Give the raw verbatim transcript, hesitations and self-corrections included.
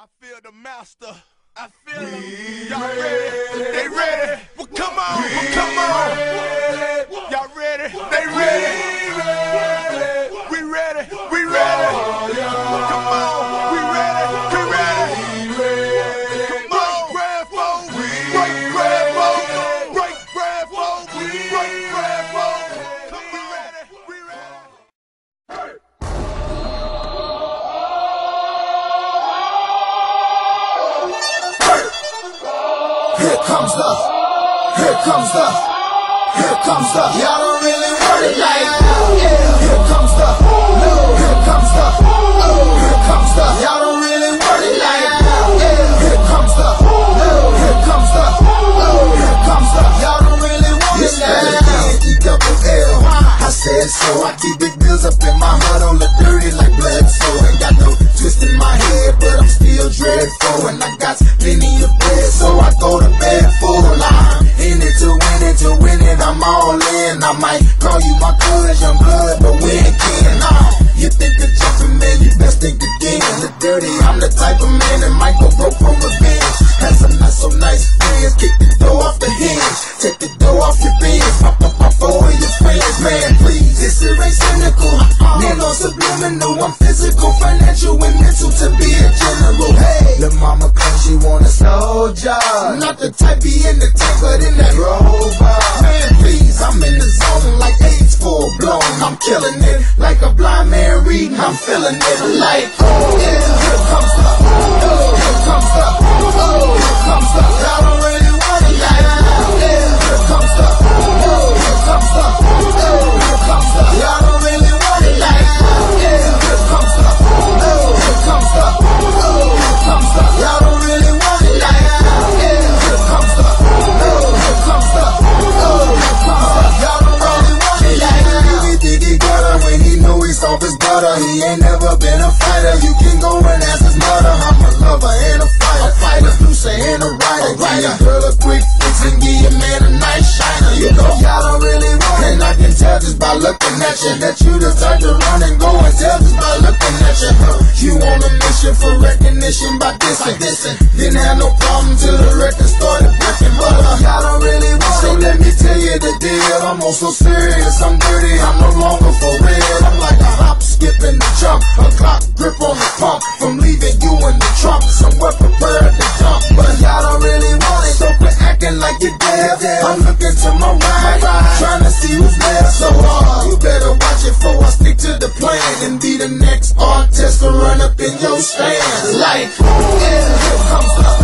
I feel the master. I feel them. Y'all ready? They ready? Well, come on. Well, come on. Y'all ready? They ready? We ready? We ready? Come on. We ready? We ready? Come on. Break bread folk. Break bread folk. Break bread folk. Break bread folk. Come we ready? We ready? Here comes the, here comes the, here comes the, y'all don't really want it like that. Yeah. Here comes the, here comes the, here comes the, y'all don't really want it like that. Yeah. Here comes the, here comes the, here comes the, y'all don't really want it like that. E double L, I said so. I keep big bills up in my hood on the dirty like blood, so ain't got no twist in my head, but I'm still dreadful, and I got plenty of bread, so I go to bed full of lime. In it to win it, to win it, I'm all in. I might call you my cuz, young blood, but we ain't kin. Nah, you think of jumping, man, you best think again. The dirty, I'm the type of man that might go broke for revenge. Had some not so nice friends, kick the door off the hinge, take the door off your bins, pop up my phone and your friends, man, please. This is ain't cynical, man, no subliminal. I'm physical, financial, and mental to be a general. Hey, the mama claims she want a soldier, not the type be in the tank, but in that rover. Man, please, I'm in the zone like AIDS full blown. I'm killing it like a blind man reading. I'm feeling it like, oh yeah, here comes the, oh, here comes the, oh, here comes the. Y'all don't really want it like that. Yeah, here comes the, oh, here comes the, oh, here comes the. Y'all don't really want it like that. Yeah, here comes the, oh, here comes the, oh, here comes the. Y'all don't really want it like that. Yeah, here comes the, oh, here comes the, oh, here comes the. Y'all don't really want it like that. He think he got her when he know he's off his butter. He ain't never been a fighter. You can go and ask his mother. I'm a lover and a fighter. A fighter, producer and a writer. Give your girl a quick fix and give your man a nice shiner. You know y'all don't really want it. And I can tell just by looking at you that you the type to run and go and tell just by looking at you. You on a mission for recognition by dissing. Didn't have no problem till the record started breaking. But uh, y'all don't really want it. So let me tell you the deal. I'm also serious. I'm dirty. I'm no longer for real. I'm like a hop, skip, and a jump. A clock grip on the pump. From leaving you in the trunk. Somewhere prepared to jump. But y'all don't really want it. So quit acting like you're dead. I'm looking to my right, trying to see who's left. So uh, you better watch it before I stick to the plan and be the next artist to run up in your stand. Like, yeah, here comes the